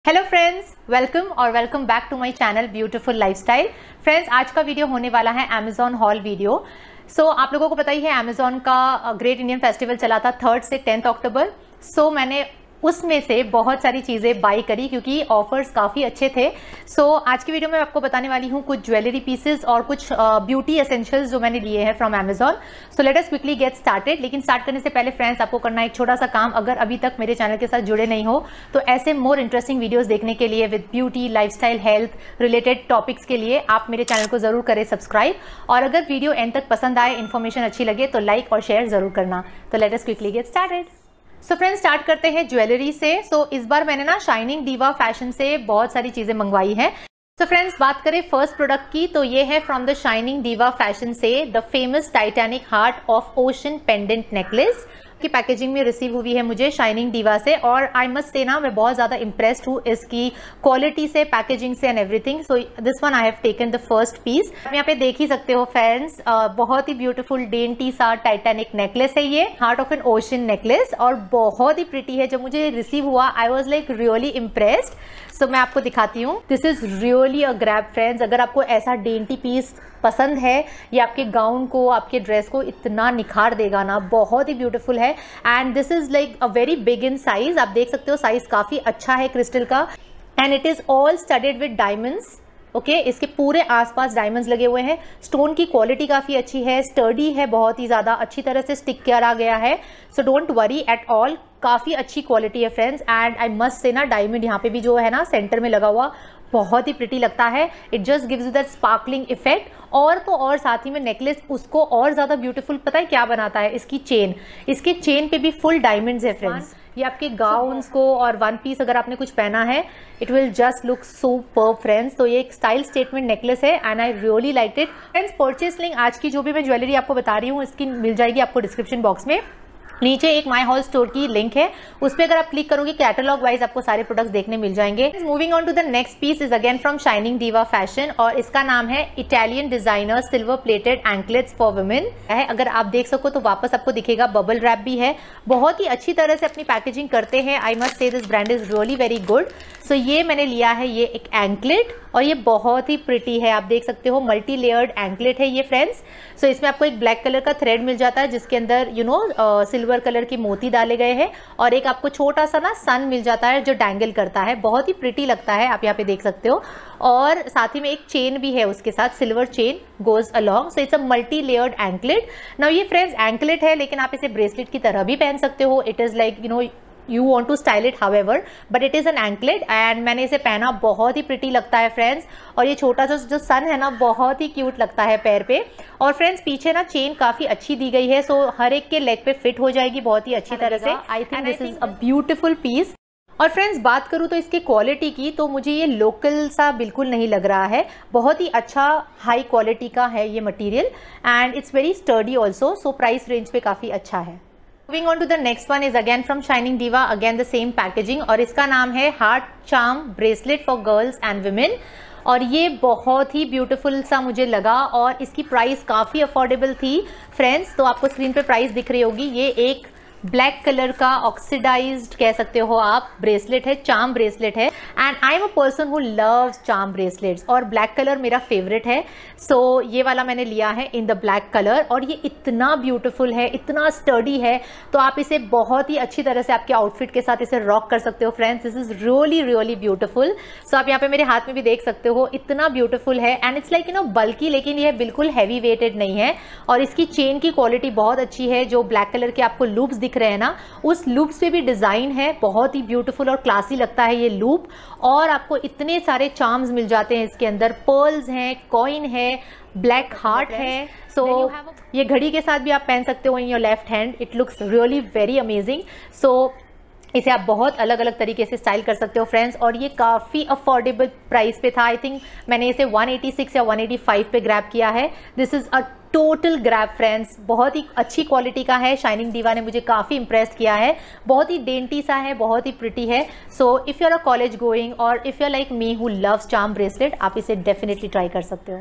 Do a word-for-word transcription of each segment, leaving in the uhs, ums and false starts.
Hello friends, welcome और welcome back to my channel beautiful lifestyle. Friends, आज का video होने वाला है Amazon haul video. So so, आप लोगों को पता ही है अमेजॉन का ग्रेट इंडियन फेस्टिवल चला था थर्ड से टेंथ अक्टूबर। सो so, मैंने उसमें से बहुत सारी चीज़ें बाई करी क्योंकि ऑफर्स काफ़ी अच्छे थे। सो so, आज की वीडियो में आपको बताने वाली हूँ कुछ ज्वेलरी पीसेस और कुछ ब्यूटी एसेंशियल्स जो मैंने लिए हैं from Amazon. So let us quickly get started. लेकिन स्टार्ट करने से पहले फ्रेंड्स, आपको करना है एक छोटा सा काम। अगर अभी तक मेरे चैनल के साथ जुड़े नहीं हो तो ऐसे मोर इंटरेस्टिंग वीडियोज़ देखने के लिए with beauty, lifestyle, health related topics के लिए आप मेरे चैनल को ज़रूर करें सब्सक्राइब। और अगर वीडियो एंड तक पसंद आए, इन्फॉर्मेशन अच्छी लगे तो लाइक और शेयर ज़रूर करना। तो let us quickly get started. So friends, start करते हैं ज्वेलरी से। सो so, इस बार मैंने ना शाइनिंग दीवा फैशन से बहुत सारी चीज़ें मंगवाई हैं। सो फ्रेंड्स, बात करें फर्स्ट प्रोडक्ट की तो ये है from the shining diva fashion से the famous Titanic heart of ocean pendant necklace की पैकेजिंग में रिसीव हुई है मुझे शाइनिंग दीवा से। और आई मस्ट से ना, मैं बहुत ज़्यादा इंप्रेस्ड हूँ इसकी क्वालिटी से, पैकेजिंग से and everything. So this one I have taken the first piece. आप यहाँ पे देख ही सकते हो फ्रेंड्स, बहुत ही ब्यूटीफुल डेंटी सा टाइटैनिक नेकलेस है ये, heart of an ocean necklace, और बहुत ही प्रिटी है। जब मुझे रिसीव हुआ I was like really impressed. So मैं आपको दिखाती हूँ। This is really a grab friends. अगर आपको ऐसा डेंटी पीस पसंद है, ये आपके गाउन को, आपके ड्रेस को इतना निखार देगा ना। बहुत ही ब्यूटीफुल है and this is like a very big in size. आप देख सकते हो साइज काफी अच्छा है क्रिस्टल का and it is all studded with diamonds. Okay okay, इसके पूरे आसपास डायमंड्स लगे हुए हैं। स्टोन की क्वालिटी काफ़ी अच्छी है, स्टर्डी है, बहुत ही ज़्यादा अच्छी तरह से स्टिक किया गया है। So don't worry at all, काफ़ी अच्छी क्वालिटी है फ्रेंड्स। एंड आई मस्ट से ना, डायमंड यहाँ पे भी जो है ना सेंटर में लगा हुआ, बहुत ही प्रिटी लगता है। It just gives you that sparkling effect. और तो और साथ ही में नेकलेस उसको और ज़्यादा ब्यूटीफुल पता है क्या बनाता है? इसकी चेन। इसके चेन पे भी फुल डायमंड्स है फ्रेंड्स। ये आपके गाउन्स को और वन पीस अगर आपने कुछ पहना है, it will just look superb friends. तो ये एक स्टाइल स्टेटमेंट नेकलेस है and I really like it friends. Purchase link आज की जो भी मैं ज्वेलरी आपको बता रही हूँ इसकी मिल जाएगी आपको डिस्क्रिप्शन बॉक्स में। नीचे एक माई हॉल स्टोर की लिंक है, उस पर अगर आप क्लिक करोगे कैटलॉग वाइज आपको सारे प्रोडक्ट्स देखने मिल जाएंगे। Moving on to the next piece is again from shining diva fashion और इसका नाम है Italian designer silver plated anklets for women है। अगर आप देख सको तो वापस आपको दिखेगा, बबल रैप भी है, बहुत ही अच्छी तरह से अपनी पैकेजिंग करते हैं। I must say this brand is really very good. So ये मैंने लिया है, ये एक एंकलेट और ये बहुत ही प्रिटी है। आप देख सकते हो मल्टी लेयर्ड एंकलेट है ये फ्रेंड्स। सो so, इसमें आपको एक ब्लैक कलर का थ्रेड मिल जाता है जिसके अंदर यू नो सिल्वर कलर की मोती डाले गए हैं और एक आपको छोटा सा ना सन मिल जाता है जो डैंगल करता है। बहुत ही प्रिटी लगता है, आप यहाँ पे देख सकते हो। और साथ ही में एक चेन भी है उसके साथ, silver chain goes along. So it's a multi layered anklet. Now ये फ्रेंड्स एंकलेट है लेकिन आप इसे ब्रेसलेट की तरह भी पहन सकते हो। It is like you know you want to style it however but it is an anklet and मैंने इसे पहना, बहुत ही प्रिटी लगता है फ्रेंड्स। और ये छोटा सा जो सन है ना, बहुत ही क्यूट लगता है पैर पे। और फ्रेंड्स पीछे ना चेन काफी अच्छी दी गई है, सो हर एक के लेग पे फिट हो जाएगी बहुत ही अच्छी तरह से। I think this is a beautiful piece. और फ्रेंड्स बात करूँ तो इसके क्वालिटी की, तो मुझे ये लोकल सा बिल्कुल नहीं लग रहा है। बहुत ही अच्छा हाई क्वालिटी का है ये material and it's very sturdy also. So price range पे काफी अच्छा है। Moving on to the next one is again from Shining Diva, again the same packaging और इसका नाम है heart charm bracelet for girls and women. और ये बहुत ही ब्यूटीफुल सा मुझे लगा और इसकी प्राइस काफ़ी अफोर्डेबल थी फ्रेंड्स। तो आपको स्क्रीन पे प्राइस दिख रही होगी। ये एक ब्लैक कलर का ऑक्सीडाइज्ड कह सकते हो आप ब्रेसलेट है, चार्म ब्रेसलेट है and I am a person who loves charm bracelets और ब्लैक कलर मेरा फेवरेट है। सो so, ये वाला मैंने लिया है इन द ब्लैक कलर और ये इतना ब्यूटीफुल है, इतना स्टर्डी है। तो आप इसे बहुत ही अच्छी तरह से आपके आउटफिट के साथ इसे रॉक कर सकते हो friends. This is really really beautiful. So आप यहाँ पे मेरे हाथ में भी देख सकते हो, इतना ब्यूटीफुल है and it's like you know बल्कि, लेकिन ये बिल्कुल हैवी वेटेड नहीं है। और इसकी चेन की क्वालिटी बहुत अच्छी है। जो ब्लैक कलर के आपको लूप्स दिख रहे हैं ना, उस लूप्स पे भी डिजाइन है, बहुत ही ब्यूटीफुल और क्लासी लगता है ये लूप। और आपको इतने सारे चार्म्स मिल जाते हैं इसके अंदर, पर्ल्स हैं, कॉइन है, ब्लैक हार्ट है। सो so, ये घड़ी के साथ भी आप पहन सकते हो in your left hand. It looks really very amazing. So इसे आप बहुत अलग अलग तरीके से स्टाइल कर सकते हो फ्रेंड्स। और ये काफ़ी अफोर्डेबल प्राइस पे था। आई थिंक मैंने इसे वन एटी सिक्स या वन एटी फाइव पे ग्रैब किया है। This is a total grab friends. बहुत ही अच्छी क्वालिटी का है। शाइनिंग दीवा ने मुझे काफ़ी इंप्रेस किया है। बहुत ही डेंटी सा है, बहुत ही प्रिटी है। So if you are a college going और if you are like me who loves charm bracelet, आप इसे डेफिनेटली ट्राई कर सकते हो।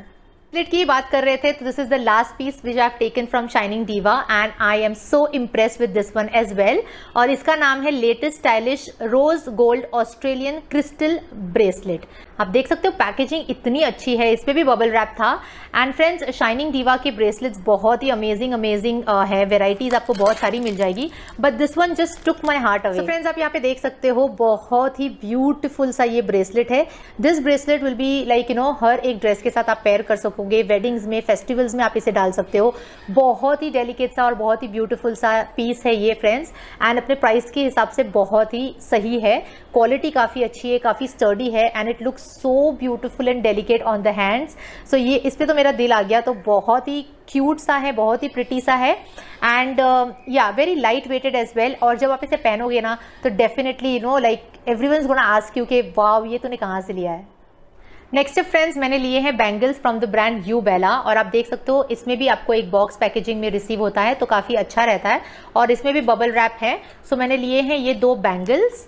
ब्रेसलेट की बात कर रहे थे तो this is the last piece which I have taken from shining diva and I am so impressed with this one as well. और इसका नाम है latest stylish rose gold Australian crystal bracelet. आप देख सकते हो पैकेजिंग इतनी अच्छी है, इस पे भी बबल रैप था। एंड फ्रेंड्स, शाइनिंग दीवा के ब्रेसलेट्स बहुत ही अमेजिंग अमेजिंग है, वेराइटीज आपको बहुत सारी मिल जाएगी, but this one just took my heart away. So friends, आप यहाँ पे देख सकते हो बहुत ही ब्यूटीफुल सा ये ब्रेसलेट है। This bracelet will be like you know हर एक ड्रेस के साथ आप पेयर कर सकोगे, वेडिंग्स में, फेस्टिवल्स में आप इसे डाल सकते हो। बहुत ही डेलिकेट सा और बहुत ही ब्यूटीफुल सा पीस है ये फ्रेंड्स, एंड अपने प्राइस के हिसाब से बहुत ही सही है। क्वालिटी काफ़ी अच्छी है, काफ़ी स्टर्डी है, and it looks so beautiful and delicate on the hands. So ये इस पे तो मेरा दिल आ गया। तो बहुत ही क्यूट सा है, बहुत ही प्रिटी सा है, एंड या very light weighted as well. और जब आप इसे पहनोगे ना तो definitely you know like everyone's gonna ask you कि वाव ये तूने कहाँ से लिया है। नेक्स्ट फ्रेंड्स, मैंने लिए हैं bangles from the brand U Bella, और आप देख सकते हो इसमें भी आपको एक बॉक्स पैकेजिंग में रिसीव होता है तो काफ़ी अच्छा रहता है, और इसमें भी बबल रैप है। सो मैंने लिए हैं ये दो bangles.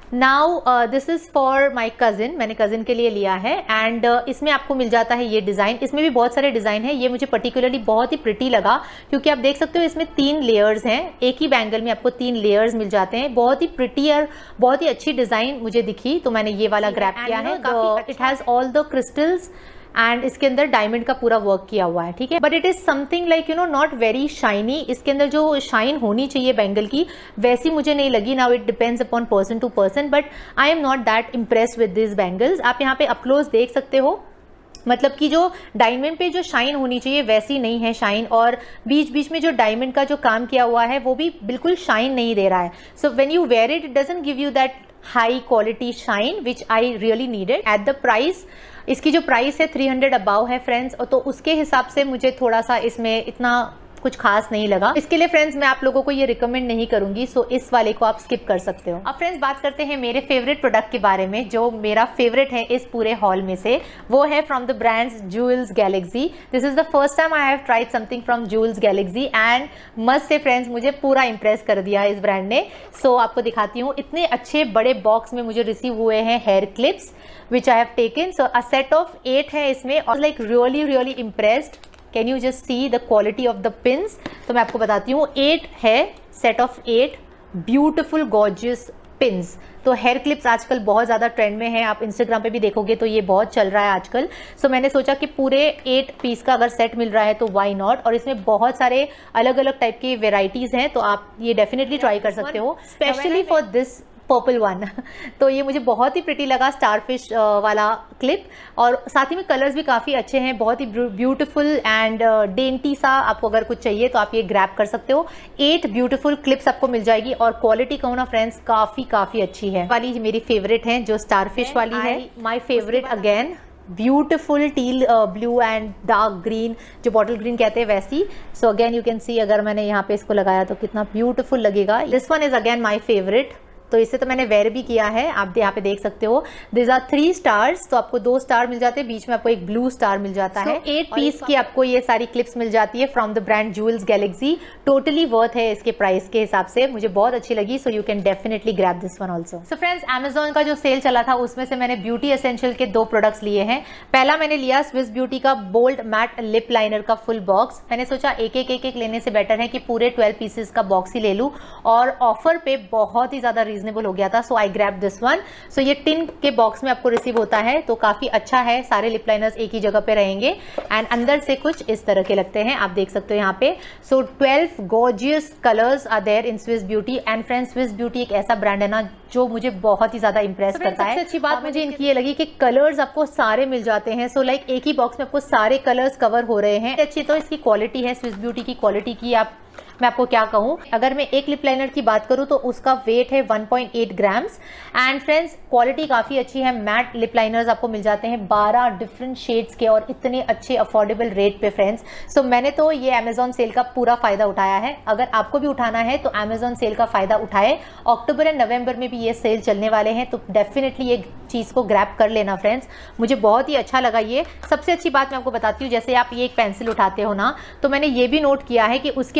Now this is for my cousin, मैंने कज़िन के लिए लिया है, एंड uh, इसमें आपको मिल जाता है ये डिज़ाइन। इसमें भी बहुत सारे डिज़ाइन हैं, ये मुझे पर्टिकुलरली बहुत ही प्रिटी लगा क्योंकि आप देख सकते हो इसमें तीन लेयर्स हैं, एक ही बैंगल में आपको तीन लेयर्स मिल जाते हैं। बहुत ही प्रिटी और बहुत ही अच्छी डिज़ाइन मुझे दिखी, तो मैंने ये वाला ग्रैब किया है। It has all the crystals and इसके अंदर डायमंड का पूरा वर्क किया हुआ है, ठीक है, but it is something like you know not very shiny. इसके अंदर जो शाइन होनी चाहिए बैंगल की वैसी मुझे नहीं लगी। Now it depends upon person to person, but I am not that impressed with this bangles. आप यहाँ पे अपक्लोज देख सकते हो, मतलब कि जो डायमंड पे जो शाइन होनी चाहिए वैसी नहीं है शाइन, और बीच बीच में जो डायमंड का जो काम किया हुआ है वो भी बिल्कुल शाइन नहीं दे रहा है। So when you wear it, it doesn't give you that high quality shine which I really needed at the price. इसकी जो प्राइस है थ्री हंड्रेड अबाव है फ्रेंड्स, तो उसके हिसाब से मुझे थोड़ा सा इसमें इतना कुछ खास नहीं लगा। इसके लिए फ्रेंड्स मैं आप लोगों को ये रिकमेंड नहीं करूंगी, सो इस वाले को आप स्किप कर सकते हो। अब फ्रेंड्स बात करते हैं मेरे फेवरेट प्रोडक्ट के बारे में, जो मेरा फेवरेट है इस पूरे हॉल में से, वो है from the brands jewels galaxy. This is the first time I have tried something from jewels galaxy, and must say friends मुझे पूरा इंप्रेस कर दिया इस ब्रांड ने। सो so, आपको दिखाती हूँ, इतने अच्छे बड़े बॉक्स में मुझे रिसीव हुए हैं hair clips which I have taken. So a set of eight है इसमें, और like really really impressed. Can you just see the quality of the pins. तो मैं आपको बताती हूँ, एट है, set of eight beautiful gorgeous pins. तो हेयर क्लिप्स आजकल बहुत ज़्यादा ट्रेंड में है, आप इंस्टाग्राम पे भी देखोगे तो ये बहुत चल रहा है आजकल। सो so, मैंने सोचा कि पूरे एट पीस का अगर सेट मिल रहा है तो वाई नॉट, और इसमें बहुत सारे अलग अलग टाइप की वेराइटीज़ हैं, तो आप ये डेफिनेटली ट्राई कर सकते हो, specially for this purple one. तो ये मुझे बहुत ही प्रिटी लगा, स्टारफिश वाला क्लिप, और साथ ही में कलर्स भी काफ़ी अच्छे हैं, बहुत ही ब्यूटीफुल एंड डेंटी सा। आपको अगर कुछ चाहिए तो आप ये ग्रैब कर सकते हो। एट ब्यूटीफुल क्लिप्स आपको मिल जाएगी, और क्वालिटी कहूँ ना फ्रेंड्स काफ़ी काफ़ी अच्छी है। वाली मेरी फेवरेट है जो स्टारफिश वाली है, my favourite again, beautiful teal blue and dark green, जो बॉटल ग्रीन कहते हैं वैसी। So again you can see, अगर मैंने यहाँ पे इसको लगाया तो कितना ब्यूटिफुल लगेगा। This one is again my favourite, तो इसे तो मैंने वेयर भी किया है, आप यहाँ पे देख सकते हो। दिस आर थ्री स्टार्स, तो आपको दो स्टार मिल जाते हैं, बीच में आपको एक ब्लू स्टार मिल जाता है। एट पीस की आपको ये सारी क्लिप्स मिल जाती है from the brand jewels galaxy. Totally worth है इसके प्राइस के हिसाब से, मुझे बहुत अच्छी लगी। So you can definitely grab this one also. So friends, Amazon का जो सेल चला था उसमें से मैंने ब्यूटी एसेंशियल के दो प्रोडक्ट्स लिए हैं। पहला मैंने लिया स्विस ब्यूटी का बोल्ड मैट लिप लाइनर का फुल बॉक्स। मैंने सोचा एक एक एक एक लेने से बेटर है कि पूरे ट्वेल्व पीसेस का बॉक्स ही ले लूँ, और ऑफर पे बहुत ही ज्यादा रीजनेबल हो गया था। So I grab this one. So ये टिन के बॉक्स में आपको रिसीव होता है, तो काफी अच्छा है, सारे लिप लाइनर्स एक ही जगह पे रहेंगे, एंड अंदर से कुछ इस तरह के लगते हैं, आप देख सकते हो यहाँ पे। So twelve gorgeous colours are there in Swiss beauty, and friends Swiss beauty एक ऐसा ब्रांड है ना जो मुझे बहुत ही ज्यादा इंप्रेस so, करता है। सबसे अच्छी बात मुझे इनकी ये लगी कि कलर्स आपको सारे मिल जाते हैं। सो so, लाइक like, एक ही बॉक्स में आपको सारे कलर्स कवर हो रहे हैं। अच्छी तो इसकी क्वालिटी है स्विस ब्यूटी की, क्वालिटी की आप मैं आपको क्या कहूँ। अगर मैं एक लिप लाइनर की बात करूँ तो उसका वेट है one point eight grams, and friends quality काफ़ी अच्छी है। मैट लिप लाइनर्स आपको मिल जाते हैं बारह डिफरेंट शेड्स के, और इतने अच्छे अफोर्डेबल रेट पे फ्रेंड्स। सो so, मैंने तो ये अमेजोन सेल का पूरा फायदा उठाया है। अगर आपको भी उठाना है तो अमेजोन सेल का फायदा उठाए। अक्टूबर एंड नवंबर में भी ये सेल चलने वाले हैं, तो डेफिनेटली ये चीज़ को ग्रैब कर लेना फ्रेंड्स। मुझे बहुत ही अच्छा लगा ये। सबसे अच्छी बात मैं आपको बताती हूँ, जैसे आप ये एक पेंसिल उठाते हो ना, तो मैंने ये भी नोट किया है कि उसके ऊपर है ना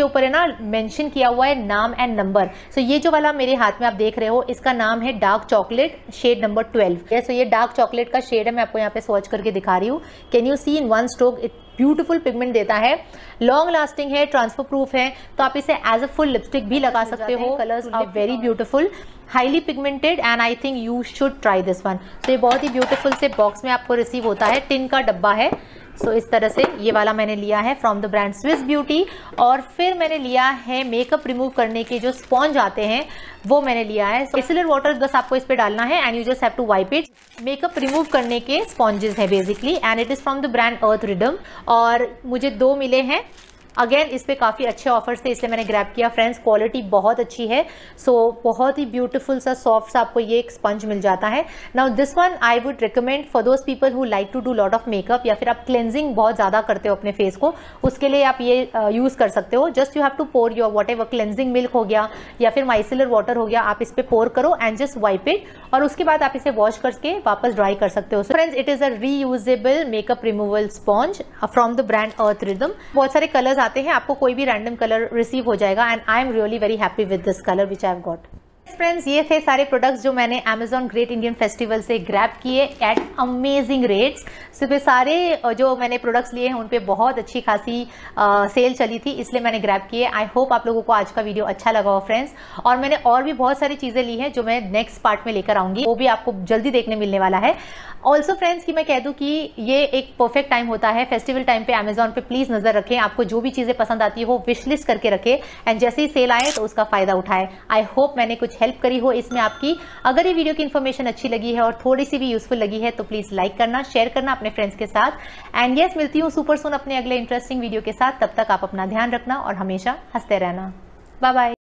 मेंशन किया हुआ है नाम एंड नंबर। सो ये जो वाला मेरे हाथ में आप देख रहे हो इसका नाम है dark chocolate shade number twelve. So ये डार्क चॉकलेट का शेड है, मैं आपको यहाँ पे स्वॉच करके दिखा रही हूँ। Can you see in one stroke it beautiful pigment देता है, लॉन्ग लास्टिंग है, ट्रांसफर प्रूफ है, तो आप इसे एज अ फुल लिपस्टिक भी लगा सकते हो। Colours are very beautiful, highly pigmented and I think you should try this one. तो ये बहुत ही ब्यूटीफुल से बॉक्स में आपको रिसीव होता है, टिन का डब्बा है। सो so, इस तरह से ये वाला मैंने लिया है from the brand Swiss beauty. और फिर मैंने लिया है मेकअप रिमूव करने के जो स्पॉन्ज आते हैं वो मैंने लिया है। मिसेलर वाटर बस आपको इस पे डालना है and you just have to wipe it. Makeup remove करने के स्पॉन्जेस है basically and it is from the brand earth rhythm और मुझे दो मिले हैं। अगेन इस पे काफ़ी अच्छे ऑफर्स थे इसलिए मैंने ग्रैब किया। फ्रेंड्स क्वालिटी बहुत अच्छी है, सो so, बहुत ही ब्यूटीफुल सा सॉफ्ट सा आपको ये एक स्पंज मिल जाता है। Now this one I would recommend for those people who like to do lot of makeup या फिर आप क्लेंजिंग बहुत ज़्यादा करते हो अपने फेस को, उसके लिए आप ये यूज़ uh, कर सकते हो। Just you have to pour your whatever cleansing milk हो गया या फिर माइसिलर वाटर हो गया, आप इस पे पोर करो एंड जस्ट वाइप इट और उसके बाद आप इसे वॉश करके वापस ड्राई कर सकते हो। Friends it is a reusable makeup removal sponge from the brand earth rhythm. बहुत सारे कलर्स आते हैं, आपको कोई भी रैंडम कलर रिसीव हो जाएगा and I am really very happy with this colour which I have got. Friends ये थे सारे प्रोडक्ट्स जो मैंने Amazon ग्रेट इंडियन फेस्टिवल से ग्रैब किए एट अमेजिंग रेट्स। सिर्फ सारे जो मैंने प्रोडक्ट्स लिए हैं उन पे बहुत अच्छी खासी आ, सेल चली थी इसलिए मैंने ग्रैब किए। आई होप आप लोगों को आज का वीडियो अच्छा लगा हो फ्रेंड्स। और मैंने और भी बहुत सारी चीज़ें ली हैं जो मैं नेक्स्ट पार्ट में लेकर आऊँगी, वो भी आपको जल्दी देखने मिलने वाला है। ऑल्सो फ्रेंड्स कि मैं कह दूँ कि ये एक परफेक्ट टाइम होता है फेस्टिवल टाइम पे अमेजॉन पे प्लीज़ नज़र रखें, आपको जो भी चीज़ें पसंद आती है वो विश लिस्ट करके रखें एंड जैसे ही सेल आए तो उसका फ़ायदा उठाए। आई होप मैंने कुछ हेल्प करी हो इसमें आपकी। अगर ये वीडियो की इन्फॉर्मेशन अच्छी लगी है और थोड़ी सी भी यूजफुल लगी है तो प्लीज़ लाइक करना, शेयर करना अपने फ्रेंड्स के साथ एंड यस मिलती हूँ सुपर सून अपने अगले इंटरेस्टिंग वीडियो के साथ। तब तक आप अपना ध्यान रखना और हमेशा हंसते रहना। Bye bye.